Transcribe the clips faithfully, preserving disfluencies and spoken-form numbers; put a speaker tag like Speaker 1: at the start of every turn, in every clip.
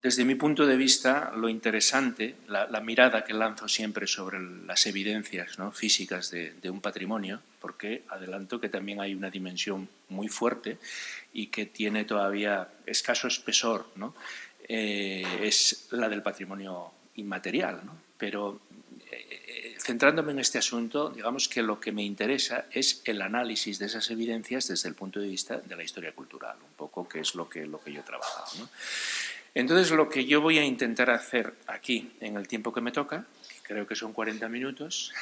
Speaker 1: Desde mi punto de vista, lo interesante, la, la mirada que lanzo siempre sobre las evidencias, ¿no?, físicas de, de un patrimonio, porque adelanto que también hay una dimensión muy fuerte y que tiene todavía escaso espesor, ¿no?, eh, es la del patrimonio inmaterial, ¿no? Pero eh, centrándome en este asunto, digamos que lo que me interesa es el análisis de esas evidencias desde el punto de vista de la historia cultural, un poco que es lo que, lo que yo he trabajado, ¿no? Entonces, lo que yo voy a intentar hacer aquí, en el tiempo que me toca, que creo que son cuarenta minutos,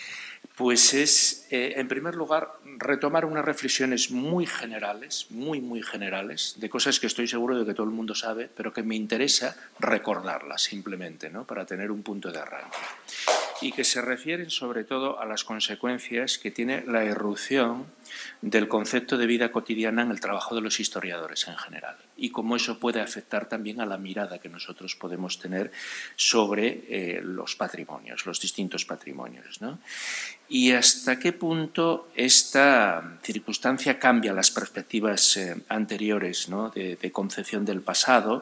Speaker 1: pues es, eh, en primer lugar, retomar unas reflexiones muy generales, muy, muy generales, de cosas que estoy seguro de que todo el mundo sabe, pero que me interesa recordarlas simplemente, ¿no?, para tener un punto de arranque. Y que se refieren sobre todo a las consecuencias que tiene la irrupción del concepto de vida cotidiana en el trabajo de los historiadores en general y cómo eso puede afectar también a la mirada que nosotros podemos tener sobre eh, los patrimonios, los distintos patrimonios, ¿no? Y hasta qué punto esta circunstancia cambia las perspectivas eh, anteriores, ¿no?, de, de concepción del pasado,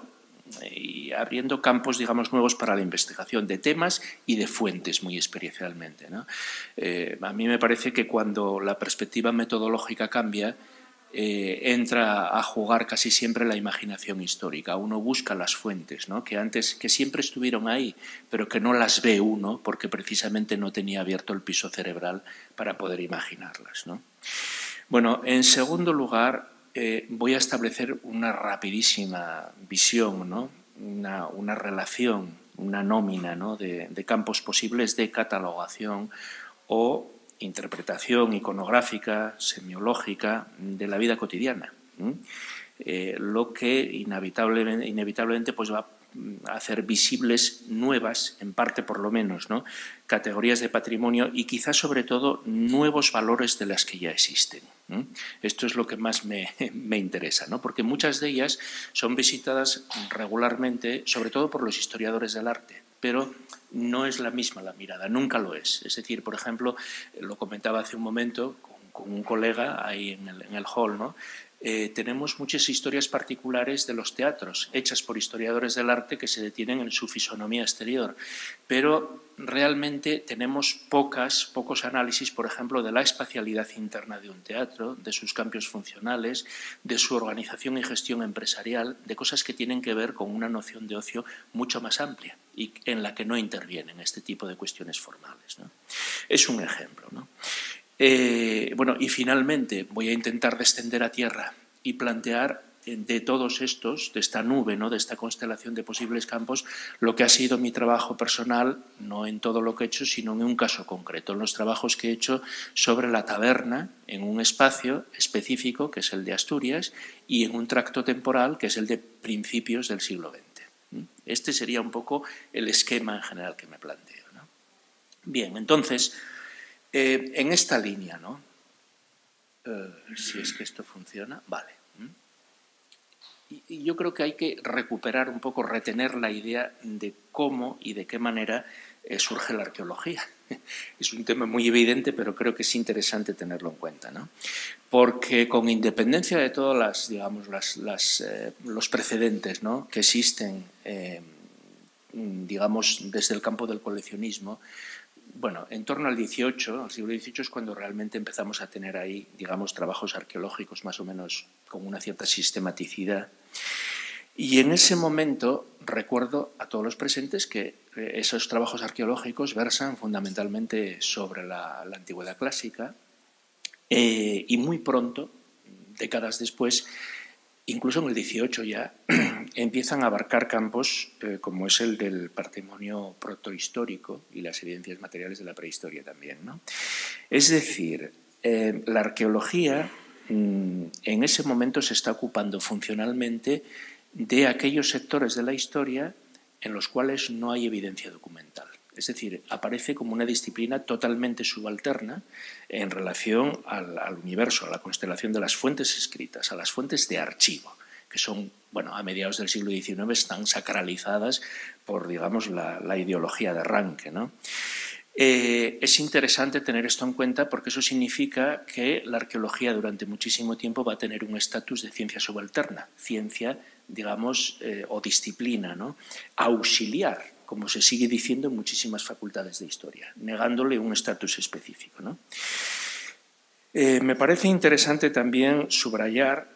Speaker 1: y abriendo campos, digamos, nuevos para la investigación de temas y de fuentes muy especialmente, ¿no? Eh, a mí me parece que cuando la perspectiva metodológica cambia, eh, entra a jugar casi siempre la imaginación histórica. Uno busca las fuentes, ¿no?, que antes, que siempre estuvieron ahí, pero que no las ve uno porque precisamente no tenía abierto el piso cerebral para poder imaginarlas, ¿no? Bueno, en segundo lugar, Eh, voy a establecer una rapidísima visión, ¿no?, una, una relación, una nómina, ¿no?, de, de campos posibles de catalogación o interpretación iconográfica, semiológica de la vida cotidiana, ¿eh? Eh, lo que inevitablemente, inevitablemente pues va a hacer visibles nuevas, en parte por lo menos, ¿no?, categorías de patrimonio y quizás sobre todo nuevos valores de las que ya existen, ¿eh? Esto es lo que más me, me interesa, ¿no?, porque muchas de ellas son visitadas regularmente, sobre todo por los historiadores del arte, pero no es la misma la mirada, nunca lo es. Es decir, por ejemplo, lo comentaba hace un momento con, con un colega ahí en el, en el hall, ¿no?, Eh, tenemos muchas historias particulares de los teatros, hechas por historiadores del arte que se detienen en su fisonomía exterior, pero realmente tenemos pocas, pocos análisis, por ejemplo, de la espacialidad interna de un teatro, de sus cambios funcionales, de su organización y gestión empresarial, de cosas que tienen que ver con una noción de ocio mucho más amplia y en la que no intervienen este tipo de cuestiones formales, ¿no? Es un ejemplo, ¿no? Eh, bueno, y finalmente voy a intentar descender a tierra y plantear de todos estos, de esta nube, ¿no?, de esta constelación de posibles campos, lo que ha sido mi trabajo personal, no en todo lo que he hecho, sino en un caso concreto, en los trabajos que he hecho sobre la taberna en un espacio específico, que es el de Asturias, y en un tracto temporal, que es el de principios del siglo veinte. Este sería un poco el esquema en general que me planteo, ¿no? Bien, entonces, Eh, en esta línea, ¿no? Eh, si es que esto funciona, vale. Y, y yo creo que hay que recuperar un poco, retener la idea de cómo y de qué manera eh, surge la arqueología. Es un tema muy evidente, pero creo que es interesante tenerlo en cuenta, ¿no? Porque con independencia de todos las, digamos, las, las, eh, los precedentes, ¿no?, que existen, eh, digamos, desde el campo del coleccionismo, bueno, en torno al dieciocho, al siglo dieciocho, es cuando realmente empezamos a tener ahí, digamos, trabajos arqueológicos más o menos con una cierta sistematicidad. Y en ese momento recuerdo a todos los presentes que esos trabajos arqueológicos versan fundamentalmente sobre la, la antigüedad clásica eh, y muy pronto, décadas después, incluso en el dieciocho ya, empiezan a abarcar campos eh, como es el del patrimonio protohistórico y las evidencias materiales de la prehistoria también, ¿no? Es decir, eh, la arqueología mmm, en ese momento se está ocupando funcionalmente de aquellos sectores de la historia en los cuales no hay evidencia documental. Es decir, aparece como una disciplina totalmente subalterna en relación al, al universo, a la constelación de las fuentes escritas, a las fuentes de archivo, que son, bueno, a mediados del siglo diecinueve están sacralizadas por, digamos, la, la ideología de arranque, ¿no? Eh, es interesante tener esto en cuenta porque eso significa que la arqueología durante muchísimo tiempo va a tener un estatus de ciencia subalterna, ciencia, digamos, eh, o disciplina, ¿no?, auxiliar, como se sigue diciendo en muchísimas facultades de historia, negándole un estatus específico, ¿no? Eh, me parece interesante también subrayar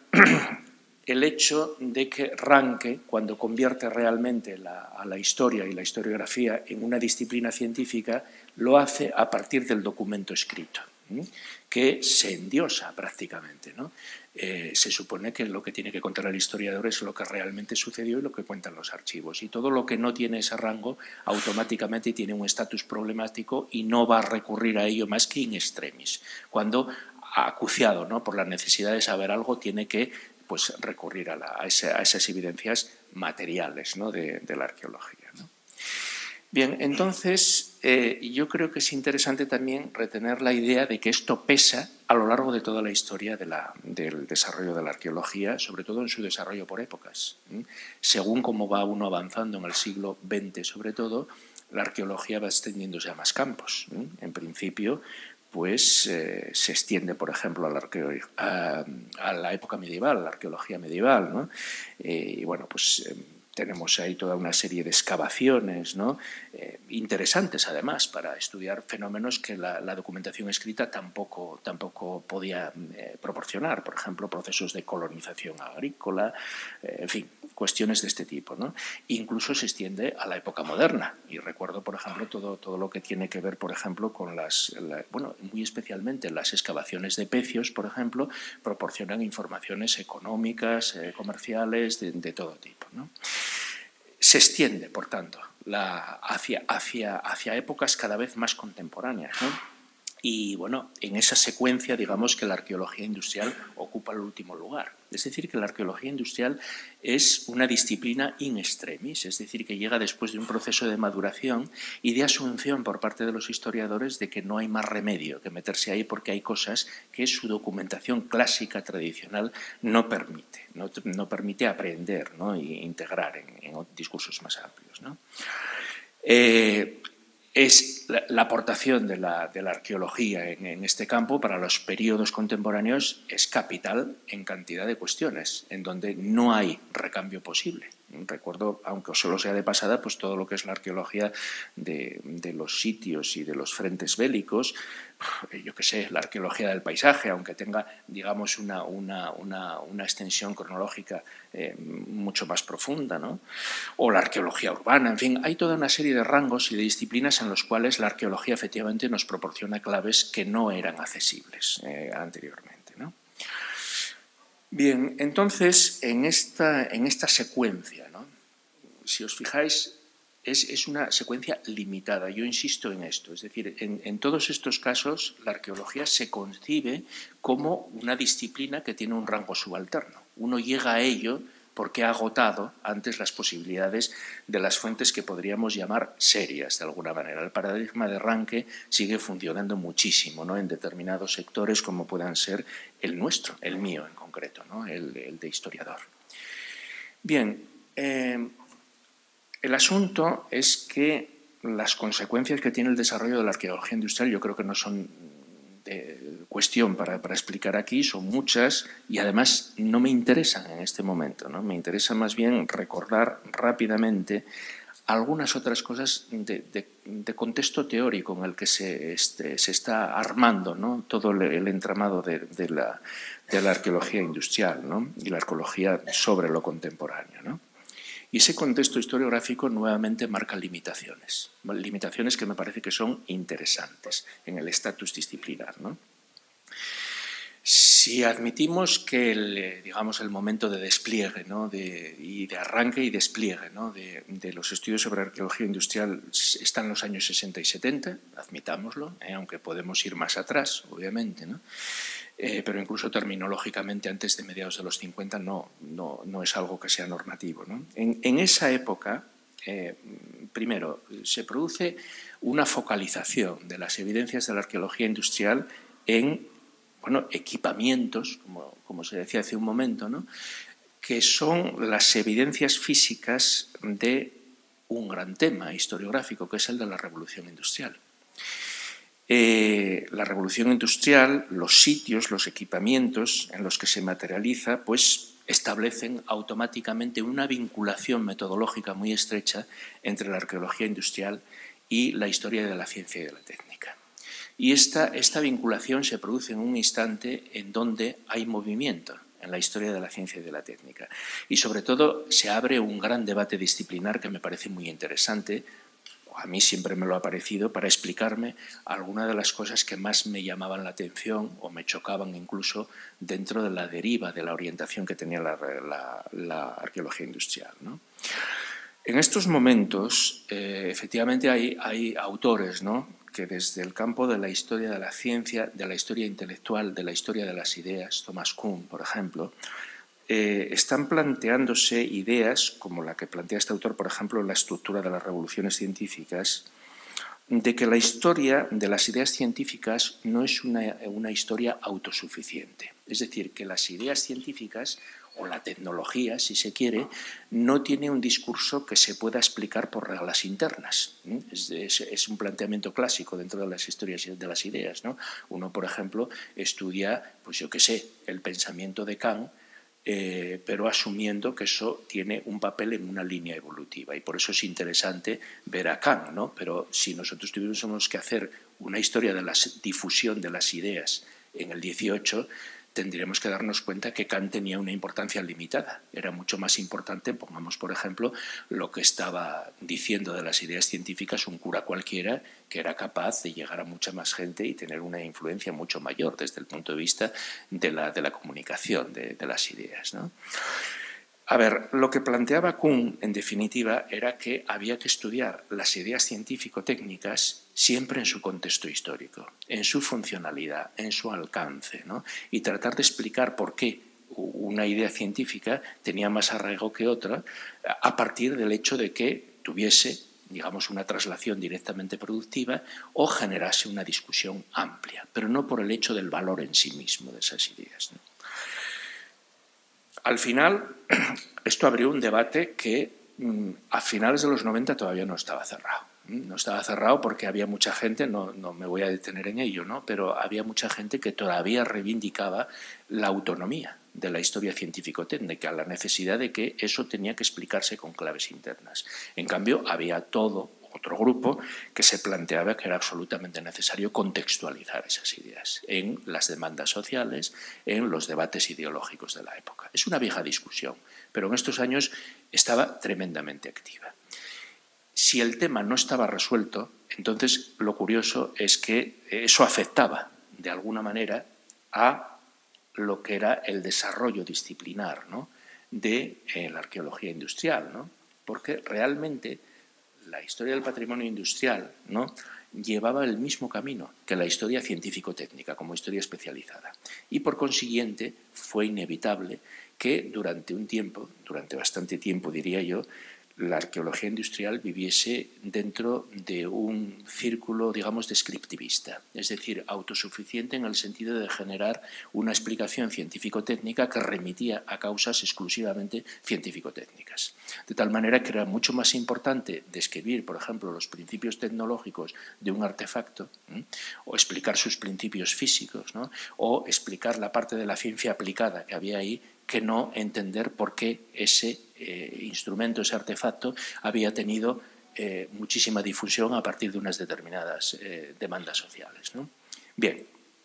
Speaker 1: el hecho de que Ranke, cuando convierte realmente la, a la historia y la historiografía en una disciplina científica, lo hace a partir del documento escrito, ¿sí?, que se endiosa prácticamente, ¿no? Eh, se supone que lo que tiene que contar el historiador es lo que realmente sucedió y lo que cuentan los archivos. Y todo lo que no tiene ese rango automáticamente tiene un estatus problemático y no va a recurrir a ello más que in extremis. Cuando, acuciado, ¿no?, por la necesidad de saber algo, tiene que pues, recurrir a, la, a, ese, a esas evidencias materiales, ¿no?, de, de la arqueología, ¿no? Bien, entonces eh, yo creo que es interesante también retener la idea de que esto pesa a lo largo de toda la historia de la, del desarrollo de la arqueología, sobre todo en su desarrollo por épocas. ¿eh? Según cómo va uno avanzando en el siglo veinte, sobre todo, la arqueología va extendiéndose a más campos. ¿eh? En principio, pues eh, se extiende, por ejemplo, a la, a, a la época medieval, a la arqueología medieval, ¿no? Eh, y bueno, pues eh, tenemos ahí toda una serie de excavaciones, ¿no?, eh, interesantes además para estudiar fenómenos que la, la documentación escrita tampoco, tampoco podía eh, proporcionar, por ejemplo, procesos de colonización agrícola, eh, en fin, cuestiones de este tipo, ¿no? Incluso se extiende a la época moderna y recuerdo, por ejemplo, todo, todo lo que tiene que ver, por ejemplo, con las, la, bueno, muy especialmente las excavaciones de pecios, por ejemplo, proporcionan informaciones económicas, eh, comerciales, de, de todo tipo, ¿no? Se extiende, por tanto, la, hacia, hacia, hacia épocas cada vez más contemporáneas, ¿no? Y, bueno, en esa secuencia, digamos que la arqueología industrial ocupa el último lugar. Es decir, que la arqueología industrial es una disciplina in extremis, es decir, que llega después de un proceso de maduración y de asunción por parte de los historiadores de que no hay más remedio que meterse ahí porque hay cosas que su documentación clásica, tradicional, no permite, no, no permite aprender, ¿no?, e integrar en, en discursos más amplios, ¿no? Eh, es la, la aportación de la, de la arqueología en, en este campo para los periodos contemporáneos es capital en cantidad de cuestiones, en donde no hay recambio posible. Recuerdo, aunque solo sea de pasada, pues todo lo que es la arqueología de, de los sitios y de los frentes bélicos, yo qué sé, la arqueología del paisaje, aunque tenga, digamos, una, una, una, una extensión cronológica eh, mucho más profunda, ¿no? O la arqueología urbana, en fin, hay toda una serie de rangos y de disciplinas en los cuales la arqueología efectivamente nos proporciona claves que no eran accesibles eh, anteriormente, ¿no? Bien, entonces, en esta, en esta secuencia, ¿no?, si os fijáis, es, es una secuencia limitada. Yo insisto en esto. Es decir, en, en todos estos casos, la arqueología se concibe como una disciplina que tiene un rango subalterno. Uno llega a ello porque ha agotado antes las posibilidades de las fuentes que podríamos llamar serias, de alguna manera. El paradigma de Ranke sigue funcionando muchísimo, ¿no?, en determinados sectores como puedan ser el nuestro, el mío en concreto, ¿no?, el, el de historiador. Bien, eh, el asunto es que las consecuencias que tiene el desarrollo de la arqueología industrial yo creo que no son de cuestión para, para explicar aquí, son muchas y además no me interesan en este momento, ¿no? Me interesa más bien recordar rápidamente algunas otras cosas de, de, de contexto teórico en el que se, este, se está armando, ¿no?, todo el, el entramado de, de, la, de la arqueología industrial, ¿no?, y la arqueología sobre lo contemporáneo, ¿no? Y ese contexto historiográfico nuevamente marca limitaciones, limitaciones que me parece que son interesantes en el estatus disciplinar, ¿no? Si admitimos que el, digamos, el momento de despliegue, ¿no?, de, y de arranque y despliegue, ¿no?, de, de los estudios sobre arqueología industrial está en los años sesenta y setenta, admitámoslo, ¿eh?, aunque podemos ir más atrás, obviamente, ¿no? Eh, pero incluso terminológicamente antes de mediados de los cincuenta no, no, no es algo que sea normativo, ¿no? En, en esa época, eh, primero, se produce una focalización de las evidencias de la arqueología industrial en, bueno, equipamientos, como, como se decía hace un momento, ¿no?, que son las evidencias físicas de un gran tema historiográfico, que es el de la revolución industrial. Eh, la revolución industrial, los sitios, los equipamientos en los que se materializa, pues establecen automáticamente una vinculación metodológica muy estrecha entre la arqueología industrial y la historia de la ciencia y de la técnica. Y esta, esta vinculación se produce en un instante en donde hay movimiento en la historia de la ciencia y de la técnica. Y sobre todo se abre un gran debate disciplinar que me parece muy interesante, a mí siempre me lo ha parecido, para explicarme algunas de las cosas que más me llamaban la atención o me chocaban incluso dentro de la deriva, de la orientación que tenía la, la, la arqueología industrial, ¿no? En estos momentos, eh, efectivamente, hay, hay autores, ¿no?, que desde el campo de la historia de la ciencia, de la historia intelectual, de la historia de las ideas, Thomas Kuhn, por ejemplo, eh, están planteándose ideas, como la que plantea este autor, por ejemplo, en la estructura de las revoluciones científicas, de que la historia de las ideas científicas no es una, una historia autosuficiente. Es decir, que las ideas científicas, o la tecnología, si se quiere, no tiene un discurso que se pueda explicar por reglas internas. Es, es, es un planteamiento clásico dentro de las historias de las ideas, ¿no? Uno, por ejemplo, estudia, pues yo qué sé, el pensamiento de Kant, Eh, pero asumiendo que eso tiene un papel en una línea evolutiva. Y por eso es interesante ver a Kant, ¿no? Pero si nosotros tuviésemos que hacer una historia de la difusión de las ideas en el dieciocho, tendríamos que darnos cuenta que Kant tenía una importancia limitada. Era mucho más importante, pongamos por ejemplo, lo que estaba diciendo de las ideas científicas un cura cualquiera que era capaz de llegar a mucha más gente y tener una influencia mucho mayor desde el punto de vista de la, de la comunicación de, de las ideas, ¿no? A ver, lo que planteaba Kuhn, en definitiva, era que había que estudiar las ideas científico-técnicas siempre en su contexto histórico, en su funcionalidad, en su alcance, ¿no? Y tratar de explicar por qué una idea científica tenía más arraigo que otra a partir del hecho de que tuviese, digamos, una traslación directamente productiva o generase una discusión amplia, pero no por el hecho del valor en sí mismo de esas ideas, ¿no? Al final, esto abrió un debate que a finales de los noventa todavía no estaba cerrado. No estaba cerrado porque había mucha gente, no, no me voy a detener en ello, ¿no?, pero había mucha gente que todavía reivindicaba la autonomía de la historia científico-técnica, la necesidad de que eso tenía que explicarse con claves internas. En cambio, había todo otro grupo que se planteaba que era absolutamente necesario contextualizar esas ideas en las demandas sociales, en los debates ideológicos de la época. Es una vieja discusión, pero en estos años estaba tremendamente activa. Si el tema no estaba resuelto, entonces lo curioso es que eso afectaba de alguna manera a lo que era el desarrollo disciplinar, ¿no?, de eh, la arqueología industrial, ¿no?, porque realmente la historia del patrimonio industrial, ¿no?, llevaba el mismo camino que la historia científico-técnica como historia especializada. Y por consiguiente fue inevitable que durante un tiempo, durante bastante tiempo diría yo, la arqueología industrial viviese dentro de un círculo, digamos, descriptivista, es decir, autosuficiente en el sentido de generar una explicación científico-técnica que remitía a causas exclusivamente científico-técnicas. De tal manera que era mucho más importante describir, por ejemplo, los principios tecnológicos de un artefacto, ¿eh?, o explicar sus principios físicos, ¿no?, o explicar la parte de la ciencia aplicada que había ahí, que no entender por qué ese eh, instrumento, ese artefacto, había tenido eh, muchísima difusión a partir de unas determinadas eh, demandas sociales, ¿no? Bien,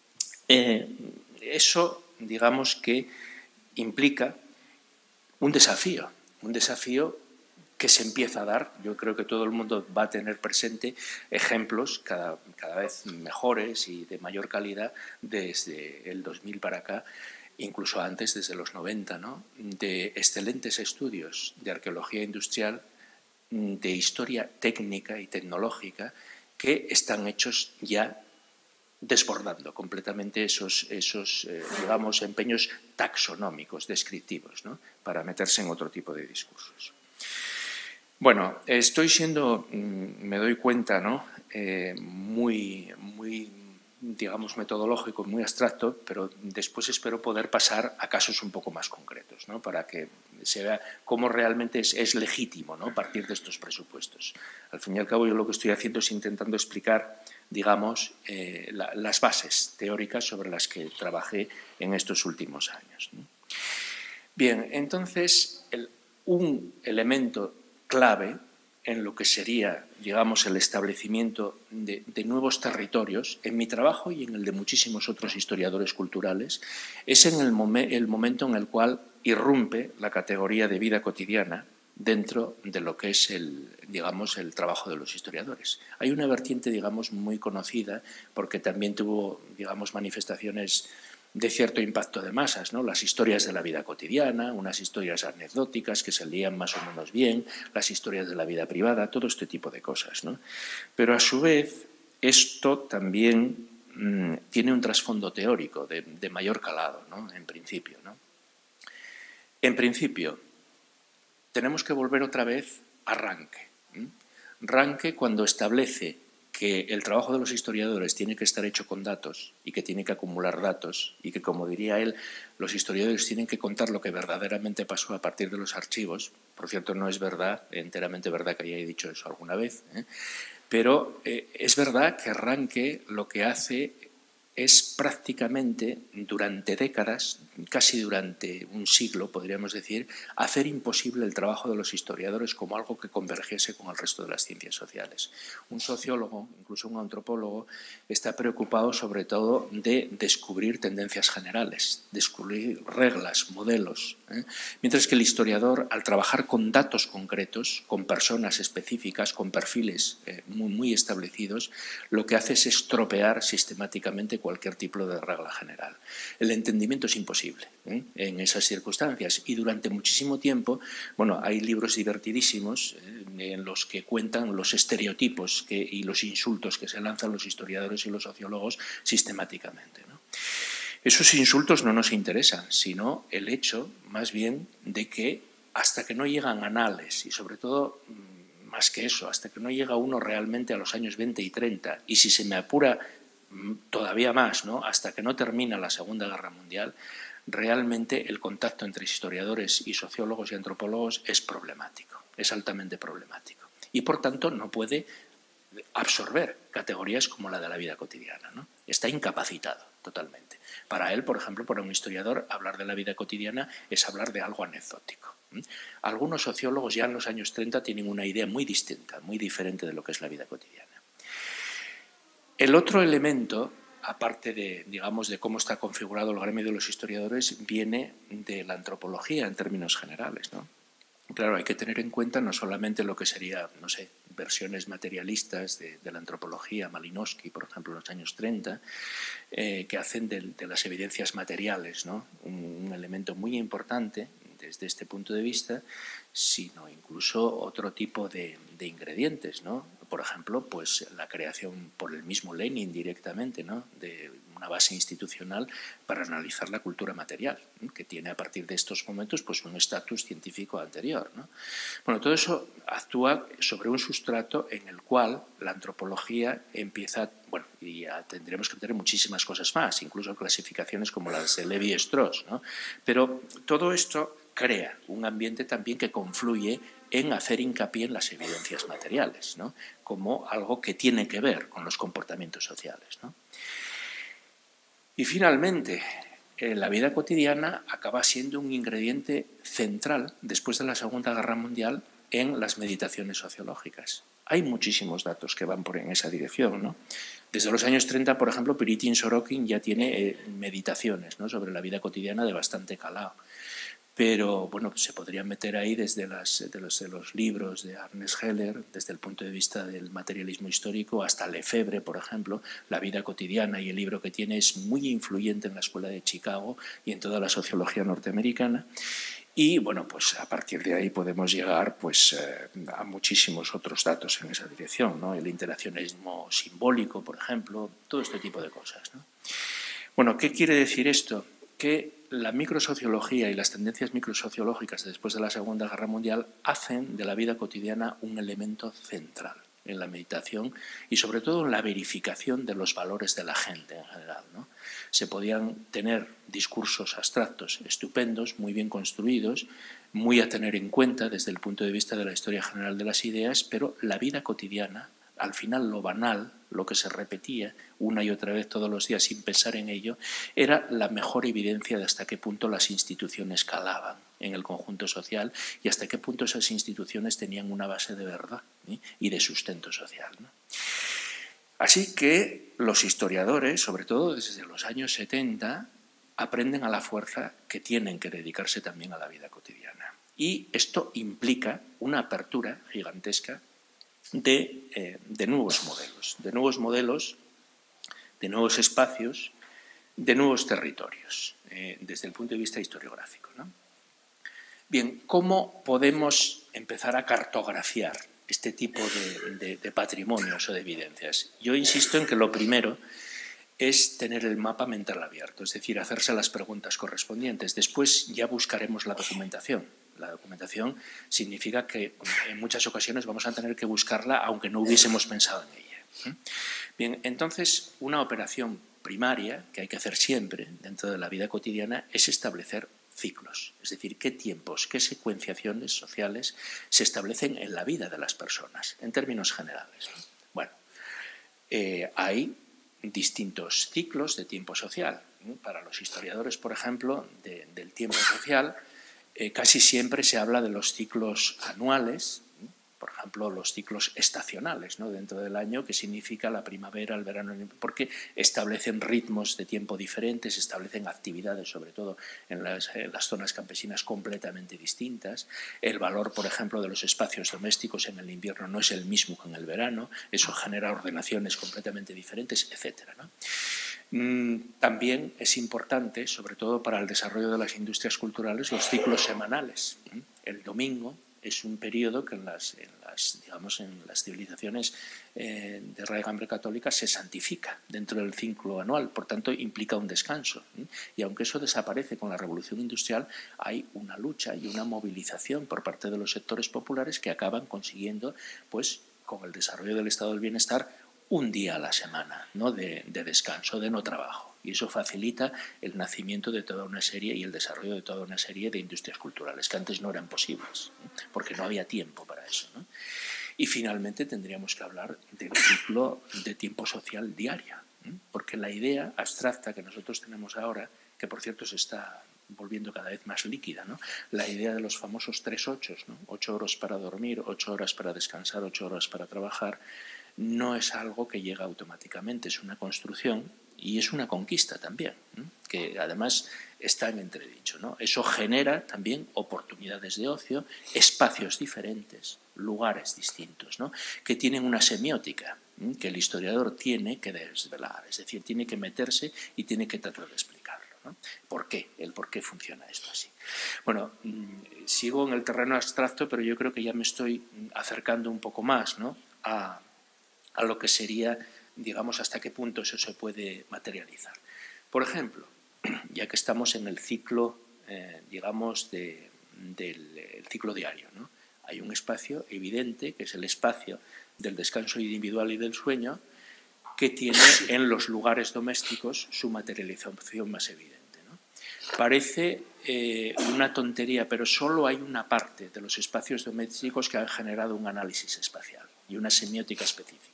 Speaker 1: eh, eso, digamos que implica un desafío, un desafío que se empieza a dar. Yo creo que todo el mundo va a tener presente ejemplos cada, cada vez mejores y de mayor calidad desde el dos mil para acá, incluso antes, desde los noventa, ¿no?, de excelentes estudios de arqueología industrial, de historia técnica y tecnológica, que están hechos ya desbordando completamente esos, esos eh, digamos, empeños taxonómicos, descriptivos, ¿no?, para meterse en otro tipo de discursos. Bueno, estoy siendo, me doy cuenta, ¿no?, eh, muy, muy digamos, metodológico, muy abstracto, pero después espero poder pasar a casos un poco más concretos, ¿no?, para que se vea cómo realmente es, es legítimo, ¿no?, partir de estos presupuestos. Al fin y al cabo, yo lo que estoy haciendo es intentando explicar digamos, eh, la, las bases teóricas sobre las que trabajé en estos últimos años, ¿no? Bien, entonces, el, un elemento clave en lo que sería, digamos, el establecimiento de, de nuevos territorios, en mi trabajo y en el de muchísimos otros historiadores culturales, es en el, momen, el momento en el cual irrumpe la categoría de vida cotidiana dentro de lo que es el, digamos, el trabajo de los historiadores. Hay una vertiente, digamos, muy conocida, porque también tuvo, digamos, manifestaciones de cierto impacto de masas, ¿no? Las historias de la vida cotidiana, unas historias anecdóticas que se leían más o menos bien, las historias de la vida privada, todo este tipo de cosas, ¿no? Pero a su vez, esto también mmm, tiene un trasfondo teórico de, de mayor calado, ¿no? En principio, ¿no? En principio, tenemos que volver otra vez a Ranke. ¿eh? Ranke, cuando establece que el trabajo de los historiadores tiene que estar hecho con datos y que tiene que acumular datos y que, como diría él, los historiadores tienen que contar lo que verdaderamente pasó a partir de los archivos. Por cierto, no es verdad, enteramente verdad que haya dicho eso alguna vez, ¿eh? pero eh, es verdad que Ranke lo que hace es prácticamente durante décadas, casi durante un siglo, podríamos decir, hacer imposible el trabajo de los historiadores como algo que convergiese con el resto de las ciencias sociales. Un sociólogo, incluso un antropólogo, está preocupado sobre todo de descubrir tendencias generales, descubrir reglas, modelos, ¿eh? mientras que el historiador, al trabajar con datos concretos, con personas específicas, con perfiles eh, muy, muy establecidos, lo que hace es estropear sistemáticamente cualquier tipo de regla general. El entendimiento es imposible ¿eh? en esas circunstancias y durante muchísimo tiempo, bueno, hay libros divertidísimos eh, en los que cuentan los estereotipos que, y los insultos que se lanzan los historiadores y los sociólogos sistemáticamente, ¿no? Esos insultos no nos interesan, sino el hecho, más bien, de que hasta que no llegan anales y sobre todo, más que eso, hasta que no llega uno realmente a los años veinte y treinta y si se me apura todavía más, ¿no? hasta que no termina la Segunda Guerra Mundial, realmente el contacto entre historiadores y sociólogos y antropólogos es problemático, es altamente problemático. Y por tanto no puede absorber categorías como la de la vida cotidiana, ¿no? Está incapacitado totalmente. Para él, por ejemplo, para un historiador, hablar de la vida cotidiana es hablar de algo anecdótico. Algunos sociólogos ya en los años treinta tienen una idea muy distinta, muy diferente de lo que es la vida cotidiana. El otro elemento, aparte de, digamos, de cómo está configurado el gremio de los historiadores, viene de la antropología en términos generales, ¿no? Claro, hay que tener en cuenta no solamente lo que sería, no sé, versiones materialistas de, de la antropología, Malinowski, por ejemplo, en los años treinta, eh, que hacen de, de las evidencias materiales, ¿no? un, un elemento muy importante desde este punto de vista, sino incluso otro tipo de, de ingredientes, ¿no? Por ejemplo, pues la creación por el mismo Lenin directamente, ¿no? de una base institucional para analizar la cultura material, ¿no? que tiene a partir de estos momentos pues un estatus científico anterior, ¿no? Bueno, todo eso actúa sobre un sustrato en el cual la antropología empieza, bueno, y ya tendremos que tener muchísimas cosas más, incluso clasificaciones como las de Levi-Strauss, ¿no? Pero todo esto crea un ambiente también que confluye en hacer hincapié en las evidencias materiales, ¿no? como algo que tiene que ver con los comportamientos sociales, ¿no? Y finalmente, eh, la vida cotidiana acaba siendo un ingrediente central después de la Segunda Guerra Mundial en las meditaciones sociológicas. Hay muchísimos datos que van por en esa dirección, ¿no? Desde los años treinta, por ejemplo, Piritin Sorokin ya tiene eh, meditaciones, ¿no? sobre la vida cotidiana de bastante calado. Pero, bueno, se podrían meter ahí desde, las, de los, de los libros de Ernest Heller, desde el punto de vista del materialismo histórico, hasta Lefebvre, por ejemplo. La vida cotidiana y el libro que tiene es muy influyente en la Escuela de Chicago y en toda la sociología norteamericana. Y, bueno, pues a partir de ahí podemos llegar pues, eh, a muchísimos otros datos en esa dirección, ¿no? El interaccionismo simbólico, por ejemplo, todo este tipo de cosas, ¿no? Bueno, ¿qué quiere decir esto? Que la microsociología y las tendencias microsociológicas después de la Segunda Guerra Mundial hacen de la vida cotidiana un elemento central en la meditación y sobre todo en la verificación de los valores de la gente en general, ¿no? Se podían tener discursos abstractos estupendos, muy bien construidos, muy a tener en cuenta desde el punto de vista de la historia general de las ideas, pero la vida cotidiana al final lo banal, lo que se repetía una y otra vez todos los días sin pensar en ello, era la mejor evidencia de hasta qué punto las instituciones calaban en el conjunto social y hasta qué punto esas instituciones tenían una base de verdad, ¿eh? y de sustento social, ¿no? Así que los historiadores, sobre todo desde los años setenta, aprenden a la fuerza que tienen que dedicarse también a la vida cotidiana. Y esto implica una apertura gigantesca de, eh, de nuevos modelos, de nuevos modelos, de nuevos espacios, de nuevos territorios, eh, desde el punto de vista historiográfico, ¿no? Bien, ¿cómo podemos empezar a cartografiar este tipo de, de, de patrimonios o de evidencias? Yo insisto en que lo primero es tener el mapa mental abierto, es decir, hacerse las preguntas correspondientes. Después ya buscaremos la documentación. La documentación significa que en muchas ocasiones vamos a tener que buscarla aunque no hubiésemos pensado en ella. Bien, entonces una operación primaria que hay que hacer siempre dentro de la vida cotidiana es establecer ciclos, es decir, qué tiempos, qué secuenciaciones sociales se establecen en la vida de las personas, en términos generales. Bueno, eh, hay distintos ciclos de tiempo social. Para los historiadores, por ejemplo, de, del tiempo social, eh, casi siempre se habla de los ciclos anuales, por ejemplo, los ciclos estacionales, ¿no? Dentro del año, que significa la primavera, el verano, porque establecen ritmos de tiempo diferentes, establecen actividades, sobre todo en las, en las zonas campesinas, completamente distintas. El valor, por ejemplo, de los espacios domésticos en el invierno no es el mismo que en el verano, eso genera ordenaciones completamente diferentes, etcétera, ¿no? También es importante, sobre todo para el desarrollo de las industrias culturales, los ciclos semanales. El domingo es un periodo que en las, en las, digamos, en las civilizaciones eh, de raigambre católica se santifica dentro del ciclo anual, por tanto implica un descanso. ¿eh? Y aunque eso desaparece con la revolución industrial, hay una lucha y una movilización por parte de los sectores populares que acaban consiguiendo, pues, con el desarrollo del estado del bienestar, un día a la semana, ¿no? de, de descanso, de no trabajo. Y eso facilita el nacimiento de toda una serie y el desarrollo de toda una serie de industrias culturales que antes no eran posibles, ¿no? porque no había tiempo para eso, ¿no? Y finalmente tendríamos que hablar del ciclo de tiempo social diario, ¿no? Porque la idea abstracta que nosotros tenemos ahora, que por cierto se está volviendo cada vez más líquida, ¿no? La idea de los famosos tres ochos, ¿no? Ocho horas para dormir, ocho horas para descansar, ocho horas para trabajar, no es algo que llega automáticamente, es una construcción y es una conquista también, ¿no? Que además está en entredicho, ¿no? Eso genera también oportunidades de ocio, espacios diferentes, lugares distintos, ¿no? Que tienen una semiótica, ¿no? Que el historiador tiene que desvelar, es decir, tiene que meterse y tiene que tratar de explicarlo, ¿no? ¿Por qué? El por qué funciona esto así. Bueno, sigo en el terreno abstracto, pero yo creo que ya me estoy acercando un poco más, ¿no? a a lo que sería, digamos, hasta qué punto eso se puede materializar. Por ejemplo, ya que estamos en el ciclo, eh, digamos, de, del el ciclo diario, ¿no? Hay un espacio evidente, que es el espacio del descanso individual y del sueño, que tiene en los lugares domésticos su materialización más evidente, ¿no? Parece eh, una tontería, pero solo hay una parte de los espacios domésticos que han generado un análisis espacial y una semiótica específica.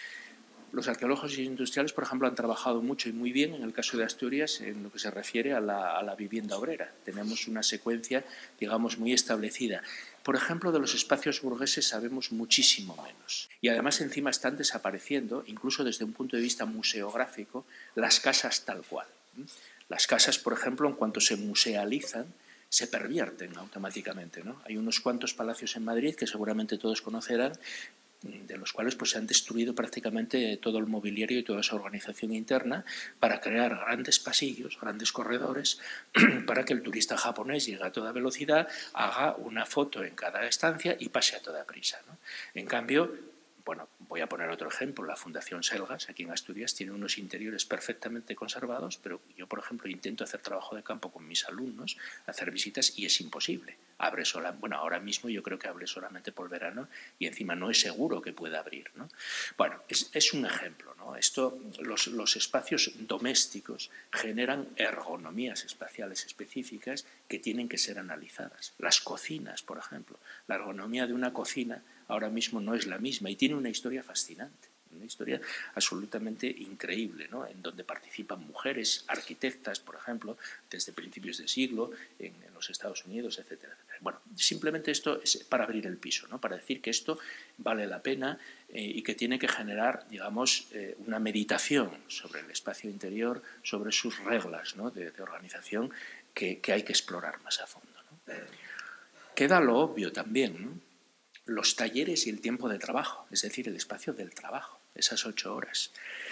Speaker 1: Los arqueólogos industriales, por ejemplo, han trabajado mucho y muy bien, en el caso de Asturias, en lo que se refiere a la, a la vivienda obrera. Tenemos una secuencia, digamos, muy establecida. Por ejemplo, de los espacios burgueses sabemos muchísimo menos. Y además encima están desapareciendo, incluso desde un punto de vista museográfico, las casas tal cual. Las casas, por ejemplo, en cuanto se musealizan, se pervierten automáticamente, ¿no? Hay unos cuantos palacios en Madrid que seguramente todos conocerán, de los cuales pues, se han destruido prácticamente todo el mobiliario y toda esa organización interna para crear grandes pasillos, grandes corredores, para que el turista japonés llegue a toda velocidad, haga una foto en cada estancia y pase a toda prisa, ¿no? En cambio, bueno, voy a poner otro ejemplo, la Fundación Selgas, aquí en Asturias, tiene unos interiores perfectamente conservados, pero yo, por ejemplo, intento hacer trabajo de campo con mis alumnos, hacer visitas y es imposible. Abre sola, bueno, ahora mismo yo creo que abre solamente por verano y encima no es seguro que pueda abrir, ¿no? Bueno, es, es un ejemplo, ¿no? Esto, los, los espacios domésticos generan ergonomías espaciales específicas que tienen que ser analizadas. Las cocinas, por ejemplo, la ergonomía de una cocina ahora mismo no es la misma y tiene una historia fascinante. Una historia absolutamente increíble, ¿no? En donde participan mujeres, arquitectas, por ejemplo, desde principios de siglo, en, en los Estados Unidos, etcétera, etcétera. Bueno, simplemente esto es para abrir el piso, ¿no? Para decir que esto vale la pena eh, y que tiene que generar, digamos, eh, una meditación sobre el espacio interior, sobre sus reglas, ¿no? de, de organización que, que hay que explorar más a fondo, ¿no? Queda lo obvio también, ¿no? Los talleres y el tiempo de trabajo, es decir, el espacio del trabajo, esas ocho horas.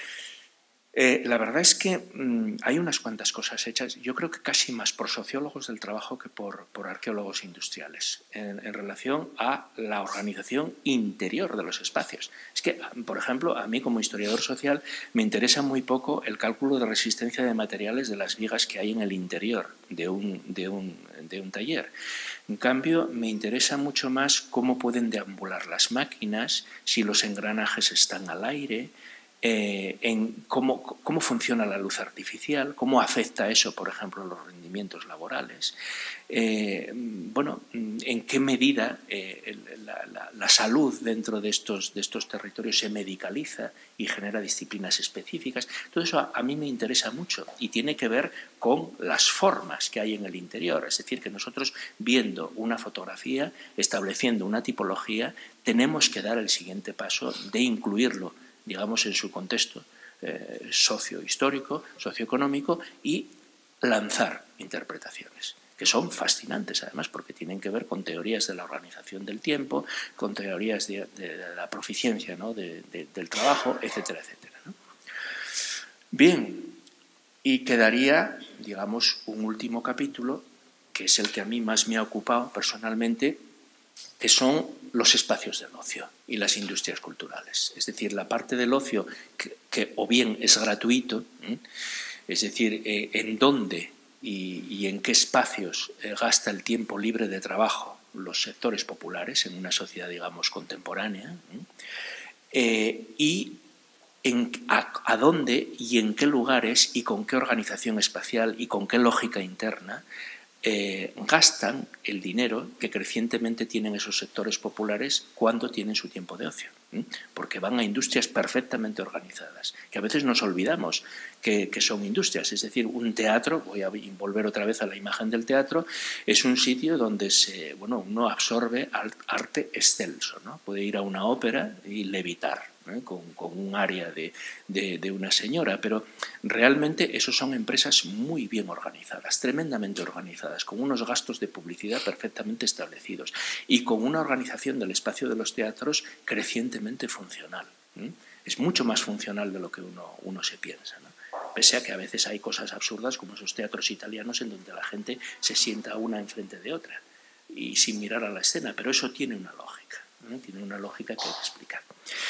Speaker 1: Eh, la verdad es que mmm, hay unas cuantas cosas hechas, yo creo que casi más por sociólogos del trabajo que por, por arqueólogos industriales, en, en relación a la organización interior de los espacios. Es que, por ejemplo, a mí como historiador social me interesa muy poco el cálculo de resistencia de materiales de las vigas que hay en el interior de un, de un, de un taller. En cambio, me interesa mucho más cómo pueden deambular las máquinas, si los engranajes están al aire, Eh, en cómo, cómo funciona la luz artificial, cómo afecta eso, por ejemplo, los rendimientos laborales, eh, bueno, en qué medida eh, la, la, la salud dentro de estos, de estos territorios se medicaliza y genera disciplinas específicas. Todo eso a, a mí me interesa mucho y tiene que ver con las formas que hay en el interior. Es decir, que nosotros viendo una fotografía, estableciendo una tipología, tenemos que dar el siguiente paso de incluirlo, digamos, en su contexto eh, sociohistórico, socioeconómico y lanzar interpretaciones que son fascinantes además porque tienen que ver con teorías de la organización del tiempo, con teorías de, de, de la proficiencia, ¿no? de, de, del trabajo, etcétera, etcétera, ¿no? Bien, y quedaría, digamos, un último capítulo que es el que a mí más me ha ocupado personalmente, que son los espacios del ocio y las industrias culturales. Es decir, la parte del ocio que, que o bien es gratuito, ¿eh? Es decir, eh, en dónde y, y en qué espacios eh, gasta el tiempo libre de trabajo los sectores populares en una sociedad, digamos, contemporánea, ¿eh? Eh, y en, a, a dónde y en qué lugares y con qué organización espacial y con qué lógica interna Eh, gastan el dinero que crecientemente tienen esos sectores populares cuando tienen su tiempo de ocio, ¿eh? Porque van a industrias perfectamente organizadas, que a veces nos olvidamos que, que son industrias. Es decir, un teatro, voy a volver otra vez a la imagen del teatro, es un sitio donde se, bueno, uno absorbe arte excelso, ¿no? Puede ir a una ópera y levitar, ¿eh? Con, con un área de, de, de una señora, pero realmente esos son empresas muy bien organizadas, tremendamente organizadas, con unos gastos de publicidad perfectamente establecidos y con una organización del espacio de los teatros crecientemente funcional, ¿eh? Es mucho más funcional de lo que uno, uno se piensa, ¿no? Pese a que a veces hay cosas absurdas como esos teatros italianos en donde la gente se sienta una enfrente de otra y sin mirar a la escena, pero eso tiene una lógica, ¿eh? Tiene una lógica que hay que explicar.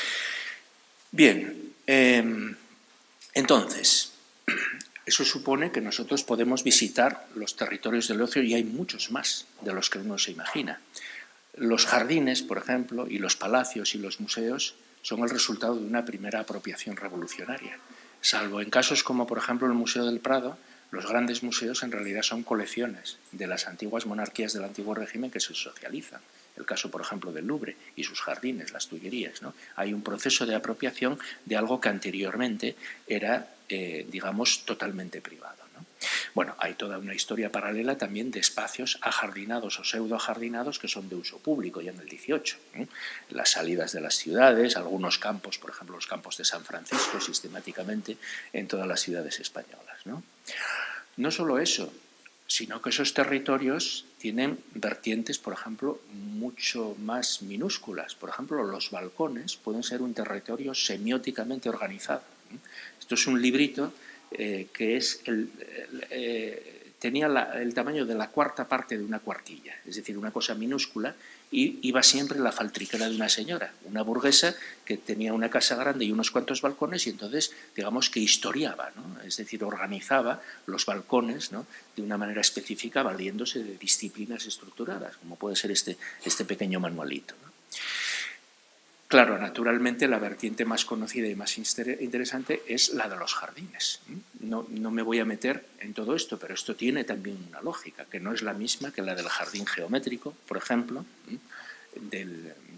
Speaker 1: Bien, eh, entonces, eso supone que nosotros podemos visitar los territorios del ocio y hay muchos más de los que uno se imagina. Los jardines, por ejemplo, y los palacios y los museos son el resultado de una primera apropiación revolucionaria. Salvo en casos como, por ejemplo, el Museo del Prado, los grandes museos en realidad son colecciones de las antiguas monarquías del antiguo régimen que se socializan. El caso, por ejemplo, del Louvre y sus jardines, las Tullerías, ¿no? Hay un proceso de apropiación de algo que anteriormente era, eh, digamos, totalmente privado, ¿no? Bueno, hay toda una historia paralela también de espacios ajardinados o pseudo-ajardinados que son de uso público ya en el dieciocho, ¿eh? Las salidas de las ciudades, algunos campos, por ejemplo, los campos de San Francisco, sistemáticamente en todas las ciudades españolas, ¿no? No solo eso, sino que esos territorios tienen vertientes, por ejemplo, mucho más minúsculas. Por ejemplo, los balcones pueden ser un territorio semióticamente organizado. Esto es un librito eh, que es el, el, eh, tenía la, el tamaño de la cuarta parte de una cuartilla, es decir, una cosa minúscula, y iba siempre la faltriquera de una señora, una burguesa que tenía una casa grande y unos cuantos balcones y entonces, digamos que historiaba, ¿no? Es decir, organizaba los balcones, ¿no? De una manera específica valiéndose de disciplinas estructuradas, como puede ser este, este pequeño manualito, ¿no? Claro, naturalmente la vertiente más conocida y más interesante es la de los jardines. No, no me voy a meter en todo esto, pero esto tiene también una lógica, que no es la misma que la del jardín geométrico, por ejemplo, del,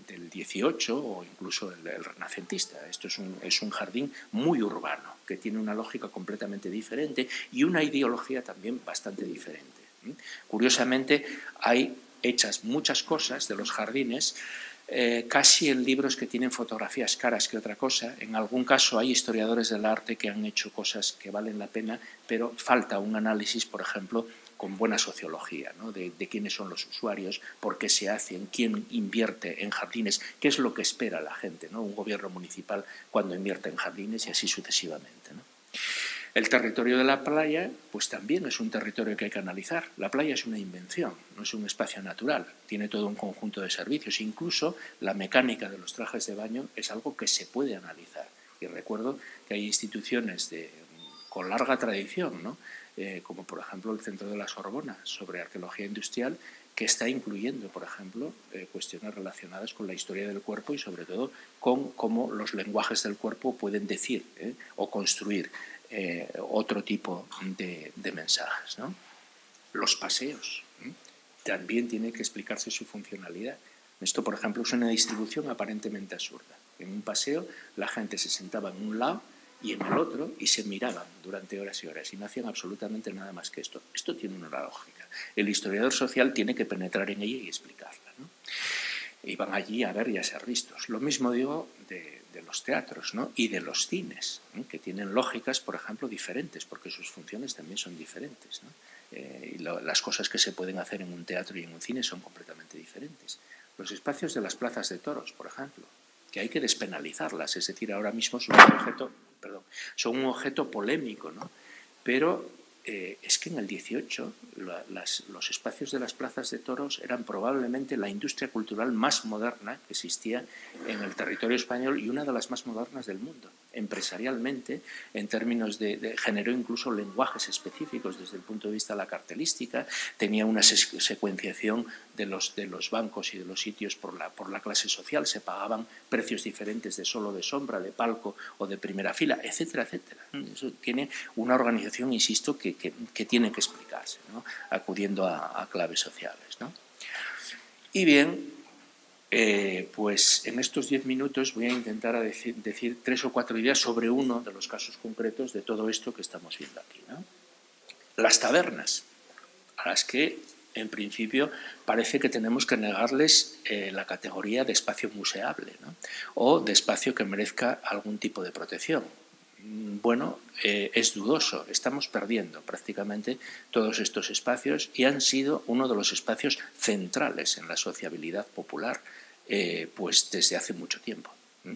Speaker 1: del dieciocho o incluso el, el renacentista. Esto es un, es un jardín muy urbano, que tiene una lógica completamente diferente y una ideología también bastante diferente. Curiosamente, hay hechas muchas cosas de los jardines, eh, casi en libros que tienen fotografías caras que otra cosa. En algún caso hay historiadores del arte que han hecho cosas que valen la pena, pero falta un análisis, por ejemplo, con buena sociología, ¿no? de, de quiénes son los usuarios, por qué se hacen, quién invierte en jardines, qué es lo que espera la gente, ¿no? Un gobierno municipal cuando invierte en jardines y así sucesivamente, ¿no? El territorio de la playa, pues también es un territorio que hay que analizar. La playa es una invención, no es un espacio natural, tiene todo un conjunto de servicios. Incluso la mecánica de los trajes de baño es algo que se puede analizar. Y recuerdo que hay instituciones de, con larga tradición, ¿no? eh, como por ejemplo el Centro de la Sorbona sobre arqueología industrial, que está incluyendo, por ejemplo, eh, cuestiones relacionadas con la historia del cuerpo y sobre todo con cómo los lenguajes del cuerpo pueden decir eh, o construir Eh, otro tipo de, de mensajes, ¿no? Los paseos ¿eh? También tiene que explicarse su funcionalidad. Esto, por ejemplo, es una distribución aparentemente absurda. En un paseo la gente se sentaba en un lado y en el otro y se miraban durante horas y horas y no hacían absolutamente nada más que esto. Esto tiene una lógica. El historiador social tiene que penetrar en ella y explicarla, ¿no? Y van allí a ver y a ser vistos. Lo mismo digo de, de los teatros, ¿no? Y de los cines, ¿eh? Que tienen lógicas, por ejemplo, diferentes, porque sus funciones también son diferentes, ¿no? Eh, y lo, las cosas que se pueden hacer en un teatro y en un cine son completamente diferentes. Los espacios de las plazas de toros, por ejemplo, que hay que despenalizarlas, es decir, ahora mismo son un objeto, perdón, son un objeto polémico, ¿no? Pero Eh, es que en el dieciocho la, las, los espacios de las plazas de toros eran probablemente la industria cultural más moderna que existía en el territorio español y una de las más modernas del mundo. Empresarialmente, en términos de, de generó incluso lenguajes específicos desde el punto de vista de la cartelística, tenía una secuenciación de los, de los bancos y de los sitios por la, por la clase social, se pagaban precios diferentes de solo de sombra, de palco o de primera fila, etcétera, etcétera. Eso tiene una organización, insisto, que Que, que tiene que explicarse, ¿no? Acudiendo a, a claves sociales, ¿no? Y bien, eh, pues en estos diez minutos voy a intentar a decir, decir tres o cuatro ideas sobre uno de los casos concretos de todo esto que estamos viendo aquí, ¿no? Las tabernas, a las que en principio parece que tenemos que negarles eh, la categoría de espacio museable, ¿no? O de espacio que merezca algún tipo de protección. Bueno, eh, es dudoso. Estamos perdiendo prácticamente todos estos espacios y han sido uno de los espacios centrales en la sociabilidad popular eh, pues desde hace mucho tiempo.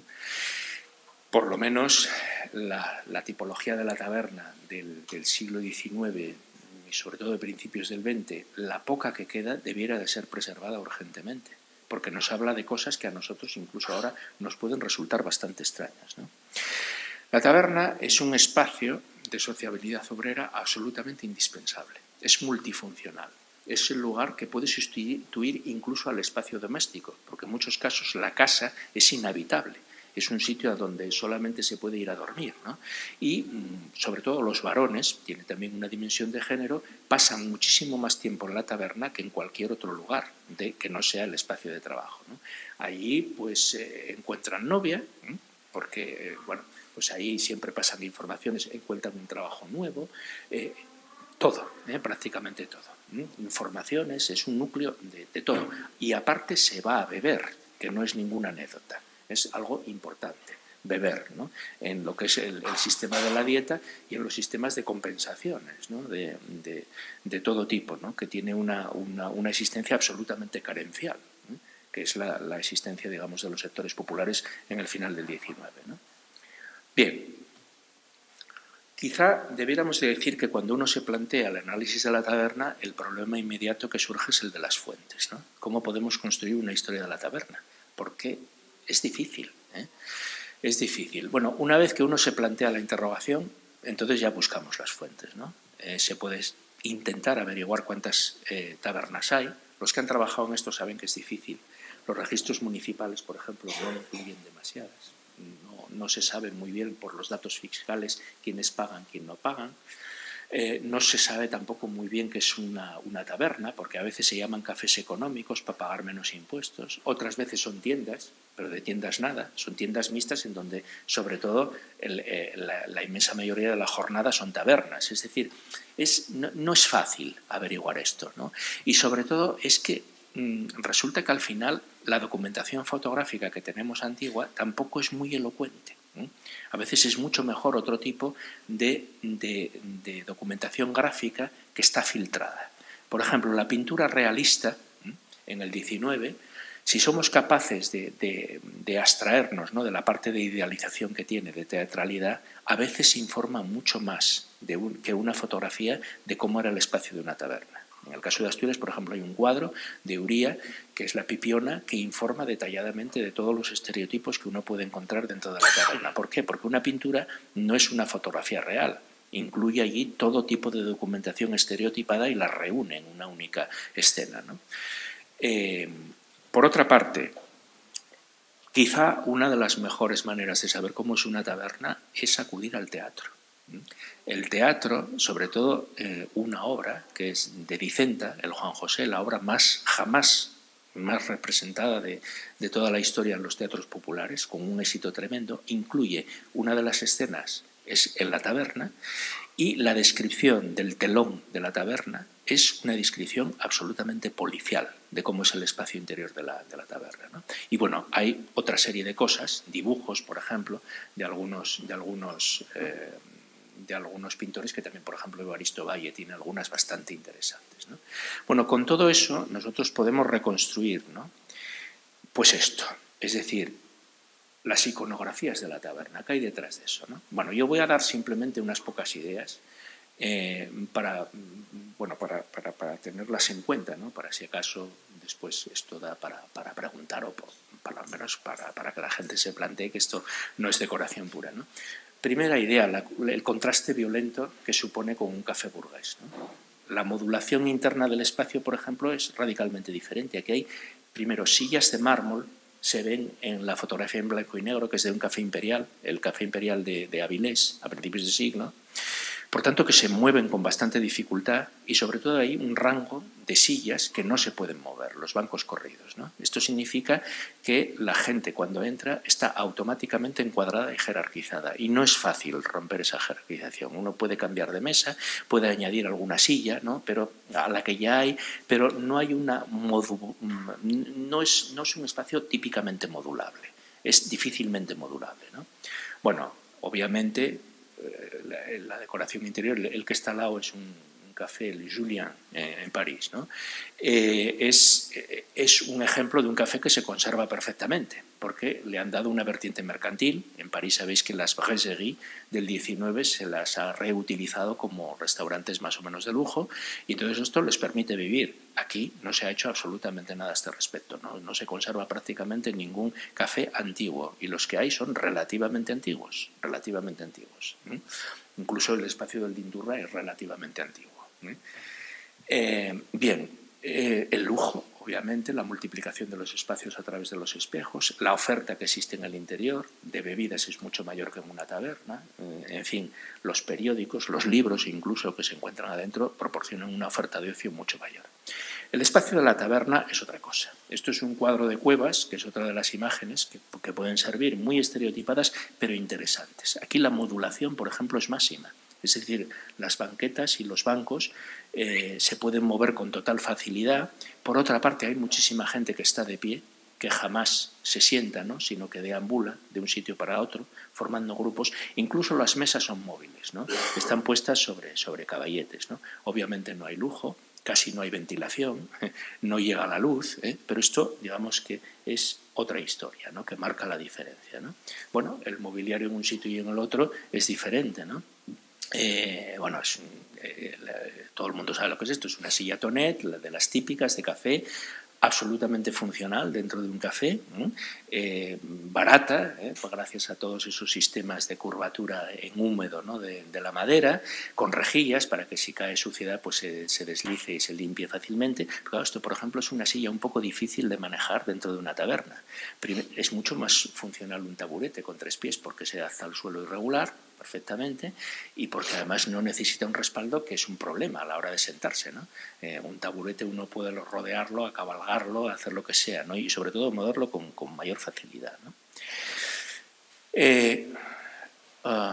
Speaker 1: Por lo menos la, la tipología de la taberna del, del siglo diecinueve y sobre todo de principios del veinte, la poca que queda debiera de ser preservada urgentemente, porque nos habla de cosas que a nosotros incluso ahora nos pueden resultar bastante extrañas, ¿no? La taberna es un espacio de sociabilidad obrera absolutamente indispensable. Es multifuncional. Es el lugar que puede sustituir incluso al espacio doméstico, porque en muchos casos la casa es inhabitable. Es un sitio a donde solamente se puede ir a dormir, ¿no? Y sobre todo los varones, tiene también una dimensión de género, pasan muchísimo más tiempo en la taberna que en cualquier otro lugar de, que no sea el espacio de trabajo, ¿no? Allí pues eh, encuentran novia, ¿eh? Porque, eh, bueno, pues ahí siempre pasan informaciones, encuentran un trabajo nuevo, eh, todo, eh, prácticamente todo. ¿eh? Informaciones, es un núcleo de, de todo. Y aparte se va a beber, que no es ninguna anécdota, es algo importante, beber, ¿no? En lo que es el, el sistema de la dieta y en los sistemas de compensaciones, ¿no? de, de, de todo tipo, ¿no? Que tiene una, una, una existencia absolutamente carencial, ¿eh? Que es la, la existencia, digamos, de los sectores populares en el final del diecinueve, ¿no? Bien, quizá debiéramos de decir que cuando uno se plantea el análisis de la taberna, el problema inmediato que surge es el de las fuentes, ¿no? ¿Cómo podemos construir una historia de la taberna? Porque es difícil, ¿eh? Es difícil. Bueno, una vez que uno se plantea la interrogación, entonces ya buscamos las fuentes, ¿no? Eh, se puede intentar averiguar cuántas eh, tabernas hay. Los que han trabajado en esto saben que es difícil. Los registros municipales, por ejemplo, no incluyen demasiadas. No, no se sabe muy bien por los datos fiscales quiénes pagan, quién no pagan. Eh, no se sabe tampoco muy bien qué es una, una taberna, porque a veces se llaman cafés económicos para pagar menos impuestos. Otras veces son tiendas, pero de tiendas nada. Son tiendas mixtas en donde, sobre todo, el, eh, la, la inmensa mayoría de la jornada son tabernas. Es decir, es, no, no es fácil averiguar esto, ¿no? Y sobre todo es que mmm, resulta que al final la documentación fotográfica que tenemos antigua tampoco es muy elocuente. A veces es mucho mejor otro tipo de, de, de documentación gráfica que está filtrada. Por ejemplo, la pintura realista en el diecinueve, si somos capaces de, de, de abstraernos, ¿no?, de la parte de idealización que tiene, de teatralidad, a veces informa mucho más de un, que una fotografía de cómo era el espacio de una taberna. En el caso de Asturias, por ejemplo, hay un cuadro de Uría, que es la Pipiona, que informa detalladamente de todos los estereotipos que uno puede encontrar dentro de la taberna. ¿Por qué? Porque una pintura no es una fotografía real. Incluye allí todo tipo de documentación estereotipada y la reúne en una única escena, ¿no? Eh, por otra parte, quizá una de las mejores maneras de saber cómo es una taberna es acudir al teatro. El teatro, sobre todo eh, una obra que es de Dicenta, el Juan José, la obra más jamás más representada de, de toda la historia en los teatros populares, con un éxito tremendo, incluye una de las escenas es en la taberna, y la descripción del telón de la taberna es una descripción absolutamente policial de cómo es el espacio interior de la, de la taberna, ¿no? Y bueno, hay otra serie de cosas, dibujos, por ejemplo, de algunos, de algunos eh, de algunos pintores que también, por ejemplo, Evaristo Valle tiene algunas bastante interesantes, ¿no? Bueno, con todo eso nosotros podemos reconstruir, ¿no?, pues esto, es decir, las iconografías de la taberna. ¿Qué hay detrás de eso, no? Bueno, yo voy a dar simplemente unas pocas ideas eh, para, bueno, para, para, para tenerlas en cuenta, ¿no?, para si acaso después esto da para, para preguntar o por, para al menos para, para que la gente se plantee que esto no es decoración pura, ¿no? Primera idea, la, el contraste violento que supone con un café burgués, ¿no? La modulación interna del espacio, por ejemplo, es radicalmente diferente. Aquí hay, primero, sillas de mármol, se ven en la fotografía en blanco y negro, que es de un café imperial, el café imperial de, de Avilés, a principios de siglo, por tanto que se mueven con bastante dificultad y sobre todo hay un rango de sillas que no se pueden mover, los bancos corridos, ¿no? Esto significa que la gente cuando entra está automáticamente encuadrada y jerarquizada y no es fácil romper esa jerarquización. Uno puede cambiar de mesa, puede añadir alguna silla, ¿no?, pero a la que ya hay, pero no hay una modu, no es, no es un espacio típicamente modulable, es difícilmente modulable, ¿no? Bueno, obviamente La, la decoración interior, el que está al lado es un, un café, el Julien, eh, en París, ¿no? Eh, es, es un ejemplo de un café que se conserva perfectamente, porque le han dado una vertiente mercantil. En París sabéis que las brasseries del diecinueve se las ha reutilizado como restaurantes más o menos de lujo, y entonces esto les permite vivir. Aquí no se ha hecho absolutamente nada a este respecto, ¿no? No se conserva prácticamente ningún café antiguo, y los que hay son relativamente antiguos, relativamente antiguos. ¿eh? Incluso el espacio del Dindurra es relativamente antiguo. ¿eh? Eh, bien, eh, el lujo, obviamente, la multiplicación de los espacios a través de los espejos, la oferta que existe en el interior de bebidas es mucho mayor que en una taberna, eh, en fin, los periódicos, los libros incluso que se encuentran adentro proporcionan una oferta de ocio mucho mayor. El espacio de la taberna es otra cosa. Esto es un cuadro de Cuevas, que es otra de las imágenes que, que pueden servir, muy estereotipadas, pero interesantes. Aquí la modulación, por ejemplo, es máxima. Es decir, las banquetas y los bancos eh, se pueden mover con total facilidad. Por otra parte, hay muchísima gente que está de pie, que jamás se sienta, ¿no?, sino que deambula de un sitio para otro, formando grupos. Incluso las mesas son móviles, ¿no?, están puestas sobre, sobre caballetes, ¿no? Obviamente no hay lujo, casi no hay ventilación, no llega la luz, ¿eh? Pero esto, digamos que es otra historia, ¿no?, que marca la diferencia, ¿no? Bueno, el mobiliario en un sitio y en el otro es diferente, ¿no? Eh, bueno, es, eh, la, todo el mundo sabe lo que es esto, es una silla Tonet, la de las típicas de café, absolutamente funcional dentro de un café, eh, barata, eh, gracias a todos esos sistemas de curvatura en húmedo, ¿no?, de, de la madera, con rejillas para que si cae suciedad pues se, se deslice y se limpie fácilmente. Pero claro, esto, por ejemplo, es una silla un poco difícil de manejar dentro de una taberna. Es mucho más funcional un taburete con tres pies porque se adapta al suelo irregular, perfectamente, y porque además no necesita un respaldo, que es un problema a la hora de sentarse, ¿no? Eh, un taburete uno puede rodearlo, acabalgarlo, hacer lo que sea, ¿no? Y sobre todo moverlo con, con mayor facilidad, ¿no? Eh, uh,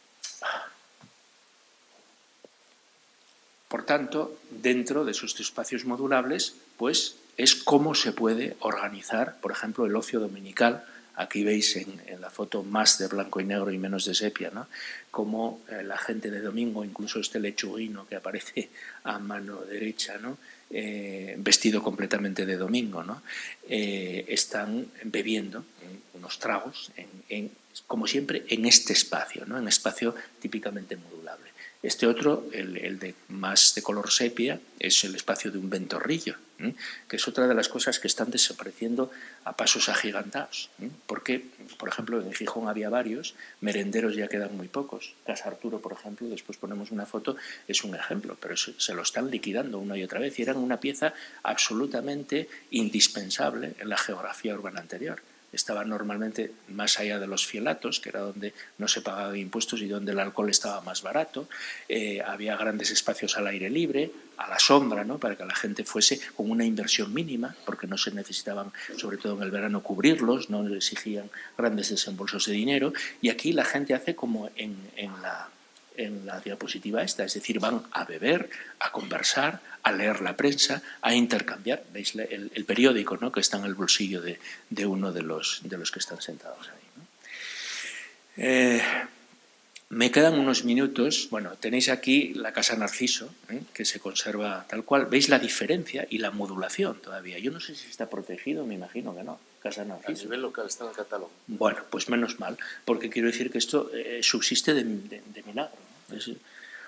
Speaker 1: por tanto, dentro de esos espacios modulables, pues es cómo se puede organizar, por ejemplo, el ocio dominical. Aquí veis en, en la foto más de blanco y negro y menos de sepia, ¿no? Cómo eh, la gente de domingo, incluso este lechuguino que aparece a mano derecha, ¿no? Eh, vestido completamente de domingo, ¿no? Eh, están bebiendo unos tragos, en, en, como siempre, en este espacio, ¿no? En espacio típicamente modulable. Este otro, el, el de más de color sepia, es el espacio de un ventorrillo, ¿eh? Que es otra de las cosas que están desapareciendo a pasos agigantados, ¿eh? Porque, por ejemplo, en Gijón había varios, merenderos ya quedan muy pocos. Casa Arturo, por ejemplo, después ponemos una foto, es un ejemplo, pero se, se lo están liquidando una y otra vez y eran una pieza absolutamente indispensable en la geografía urbana anterior. Estaba normalmente más allá de los fielatos, que era donde no se pagaban impuestos y donde el alcohol estaba más barato. Eh, había grandes espacios al aire libre, a la sombra, ¿no? Para que la gente fuese con una inversión mínima, porque no se necesitaban, sobre todo en el verano, cubrirlos, no exigían grandes desembolsos de dinero. Y aquí la gente hace como en, en la... en la diapositiva esta, es decir, van a beber, a conversar, a leer la prensa, a intercambiar, veis el, el periódico, ¿no? Que está en el bolsillo de, de uno de los, de los que están sentados ahí, ¿no? Eh, me quedan unos minutos. Bueno, tenéis aquí la Casa Narciso, ¿eh? Que se conserva tal cual. Veis la diferencia y la modulación todavía. Yo no sé si está protegido, me imagino que no. Casa Narciso.
Speaker 2: A nivel local está en el catálogo.
Speaker 1: Bueno, pues menos mal, porque quiero decir que esto eh, subsiste de, de, de milagro, ¿no? Es,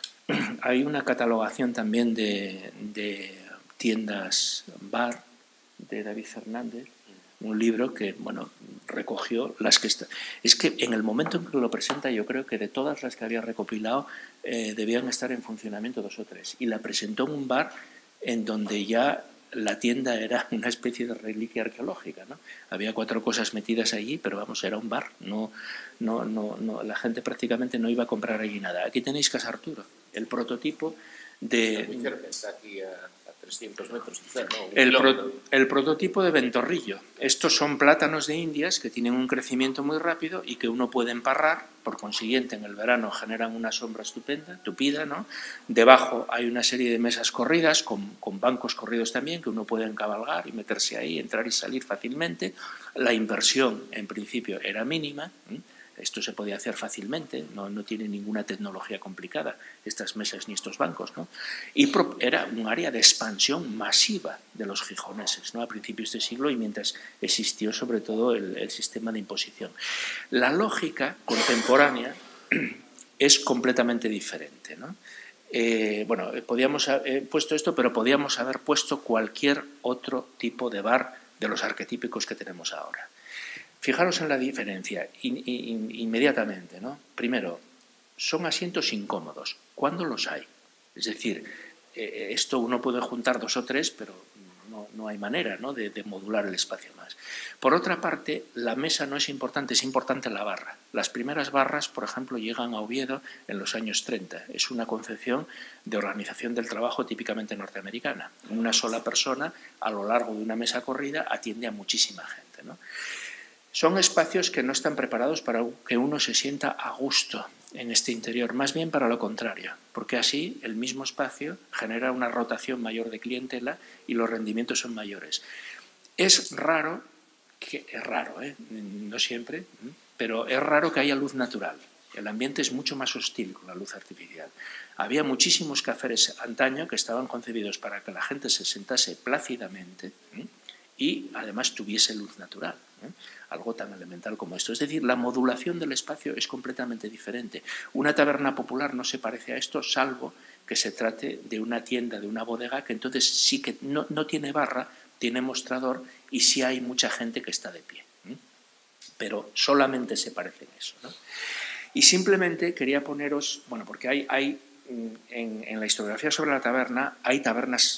Speaker 1: hay una catalogación también de, de tiendas bar de David Fernández, un libro que, bueno, recogió las que están. Es que en el momento en que lo presenta, yo creo que de todas las que había recopilado, eh, debían estar en funcionamiento dos o tres. Y la presentó en un bar en donde ya la tienda era una especie de reliquia arqueológica, ¿no? Había cuatro cosas metidas allí, pero vamos, era un bar. No, no, no, no, la gente prácticamente no iba a comprar allí nada. Aquí tenéis Casa Arturo, el prototipo de...
Speaker 2: Está muy cerca, está aquí a, a trescientos metros, quizá, ¿no?
Speaker 1: El, pro, el prototipo de ventorrillo. Estos son plátanos de Indias que tienen un crecimiento muy rápido y que uno puede emparrar, por consiguiente en el verano generan una sombra estupenda, tupida, ¿no? Debajo hay una serie de mesas corridas, con, con bancos corridos también, que uno puede encabalgar y meterse ahí, entrar y salir fácilmente. La inversión, en principio, era mínima, ¿eh? Esto se podía hacer fácilmente, no, no tiene ninguna tecnología complicada, estas mesas ni estos bancos, ¿no? Y pro, era un área de expansión masiva de los gijoneses, ¿no? A principios de siglo y mientras existió sobre todo el, el sistema de imposición. La lógica contemporánea es completamente diferente, ¿no? Eh, bueno, podíamos haber puesto esto, pero podíamos haber puesto cualquier otro tipo de bar de los arquetípicos que tenemos ahora. Fijaros en la diferencia in, in, inmediatamente, ¿no? Primero, son asientos incómodos. ¿Cuándo los hay? Es decir, eh, esto uno puede juntar dos o tres, pero no, no hay manera, ¿no? de, de modular el espacio más. Por otra parte, la mesa no es importante, es importante la barra. Las primeras barras, por ejemplo, llegan a Oviedo en los años treinta. Es una concepción de organización del trabajo típicamente norteamericana. Una sola persona, a lo largo de una mesa corrida, atiende a muchísima gente, ¿no? Son espacios que no están preparados para que uno se sienta a gusto en este interior, más bien para lo contrario, porque así el mismo espacio genera una rotación mayor de clientela y los rendimientos son mayores. Es raro, que, es raro, ¿eh? No siempre, pero es raro que haya luz natural. El ambiente es mucho más hostil con la luz artificial. Había muchísimos cafés antaño que estaban concebidos para que la gente se sentase plácidamente, ¿eh? Y además tuviese luz natural, ¿eh? Algo tan elemental como esto. Es decir, la modulación del espacio es completamente diferente. Una taberna popular no se parece a esto, salvo que se trate de una tienda, de una bodega, que entonces sí que no, no tiene barra, tiene mostrador y sí hay mucha gente que está de pie, ¿eh? Pero solamente se parece en eso, ¿no? Y simplemente quería poneros, bueno, porque hay, hay en, en la historiografía sobre la taberna, hay tabernas que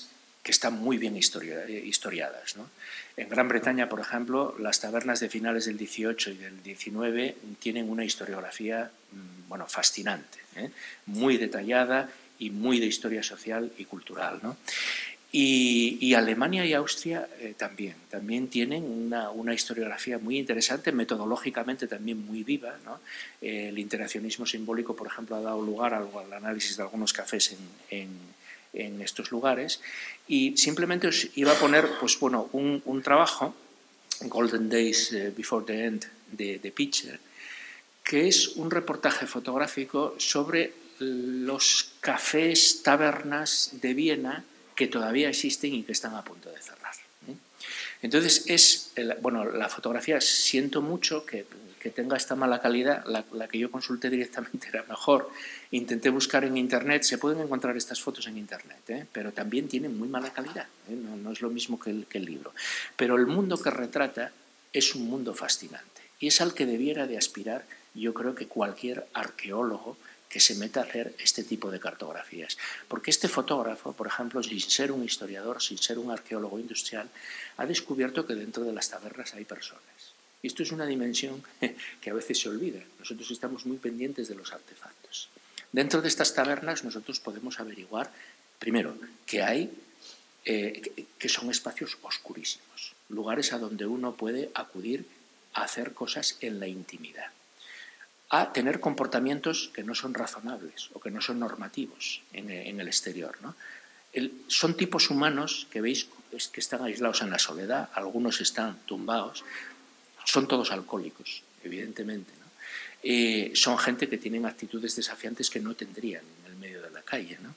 Speaker 1: que están muy bien historia, historiadas, ¿no? En Gran Bretaña, por ejemplo, las tabernas de finales del dieciocho y del diecinueve tienen una historiografía, bueno, fascinante, ¿eh? Muy detallada y muy de historia social y cultural, ¿no? Y, y Alemania y Austria eh, también, también tienen una, una historiografía muy interesante, metodológicamente también muy viva, ¿no? Eh, el interaccionismo simbólico, por ejemplo, ha dado lugar al, al análisis de algunos cafés en, en, en estos lugares. Y simplemente os iba a poner, pues bueno, un, un trabajo, Golden Days Before the End, de, de Pitcher, que es un reportaje fotográfico sobre los cafés, tabernas de Viena que todavía existen y que están a punto de cerrar. Entonces, es, bueno, la fotografía, siento mucho que, que tenga esta mala calidad, la, la que yo consulté directamente era mejor. Intenté buscar en Internet, se pueden encontrar estas fotos en Internet, ¿eh? Pero también tienen muy mala calidad, ¿eh? no, no es lo mismo que el, que el libro. Pero el mundo que retrata es un mundo fascinante y es al que debiera de aspirar, yo creo, que cualquier arqueólogo que se meta a hacer este tipo de cartografías. Porque este fotógrafo, por ejemplo, sin ser un historiador, sin ser un arqueólogo industrial, ha descubierto que dentro de las tabernas hay personas. Y esto es una dimensión que a veces se olvida. Nosotros estamos muy pendientes de los artefactos. Dentro de estas tabernas nosotros podemos averiguar, primero, que hay, eh, que son espacios oscurísimos, lugares a donde uno puede acudir a hacer cosas en la intimidad, a tener comportamientos que no son razonables o que no son normativos en, en el exterior, ¿no? El, son tipos humanos que veis es que están aislados en la soledad, algunos están tumbados, son todos alcohólicos, evidentemente, ¿no? Eh, son gente que tienen actitudes desafiantes que no tendrían en el medio de la calle, ¿no?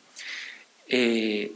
Speaker 1: Eh,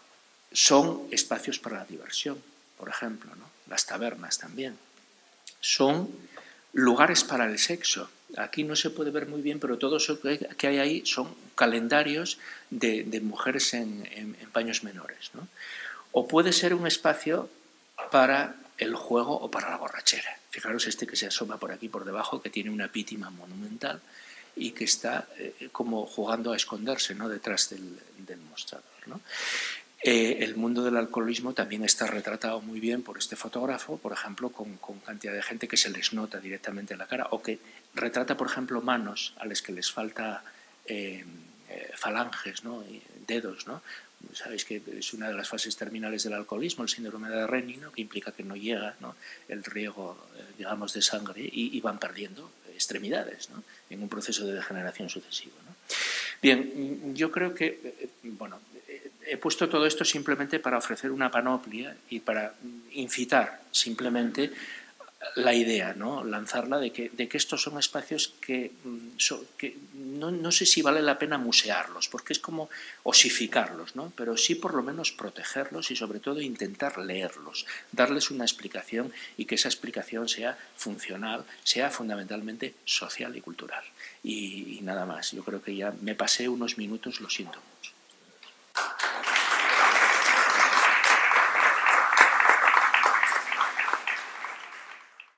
Speaker 1: son espacios para la diversión, por ejemplo, ¿no? Las tabernas también. Son lugares para el sexo. Aquí no se puede ver muy bien, pero todo eso que hay ahí son calendarios de, de mujeres en, en, en paños menores, ¿no? O puede ser un espacio para el juego o para la borrachera. Fijaros este que se asoma por aquí por debajo, que tiene una pítima monumental y que está eh, como jugando a esconderse, ¿no?, detrás del, del mostrador, ¿no? Eh, el mundo del alcoholismo también está retratado muy bien por este fotógrafo, por ejemplo, con, con cantidad de gente que se les nota directamente en la cara, o que retrata, por ejemplo, manos a las que les falta eh, eh, falanges, ¿no?, y dedos, ¿no? Sabéis que es una de las fases terminales del alcoholismo, el síndrome de Rennie, ¿no?, que implica que no llega, ¿no?, el riego, eh, digamos, de sangre y, y van perdiendo extremidades, ¿no?, en un proceso de degeneración sucesivo, ¿no? Bien, yo creo que, eh, bueno, he puesto todo esto simplemente para ofrecer una panoplia y para incitar simplemente la idea, ¿no?, lanzarla de que, de que estos son espacios que, so, que no, no sé si vale la pena musearlos, porque es como osificarlos, ¿no?, pero sí por lo menos protegerlos y sobre todo intentar leerlos, darles una explicación y que esa explicación sea funcional, sea fundamentalmente social y cultural. Y, y nada más, yo creo que ya me pasé unos minutos, lo siento.